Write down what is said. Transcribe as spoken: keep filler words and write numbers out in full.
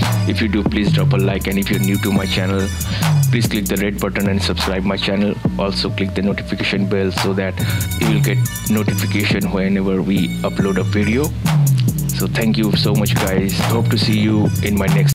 If you do, please drop a like, and if you're new to my channel, please click the red button and subscribe my channel. Also click the notification bell so that you will get notification whenever we upload a video. So thank you so much guys. Hope to see you in my next